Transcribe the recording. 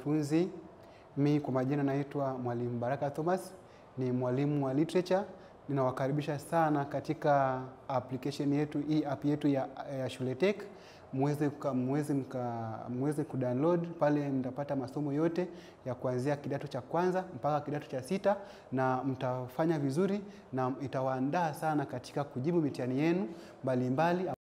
wanafunzi. Mimi kwa majina naitwa Mwalimu Baraka Thomas, ni mwalimu wa literature. Ninawakaribisha sana katika application yetu, hii app yetu ya Shule Tech. Muweze kudownload pale, mtapata masomo yote ya kuanzia kidato cha kwanza mpaka kidato cha 6, na mtafanya vizuri na itawaandaa sana katika kujibu mitihani yenu mbalimbali.